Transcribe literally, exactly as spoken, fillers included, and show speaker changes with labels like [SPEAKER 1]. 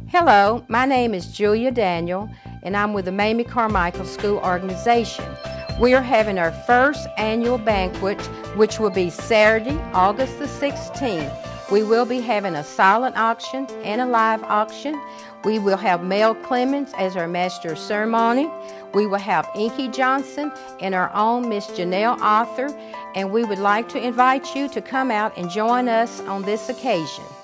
[SPEAKER 1] Hello, my name is Julia Daniel, and I'm with the Mayne Carmichael School Organization. We are having our first annual banquet, which will be Saturday, August the sixteenth. We will be having a silent auction and a live auction. We will have Mel Clemmons as our Master of Ceremony. We will have Inky Johnson and our own Miss Janelle Arthur, and we would like to invite you to come out and join us on this occasion.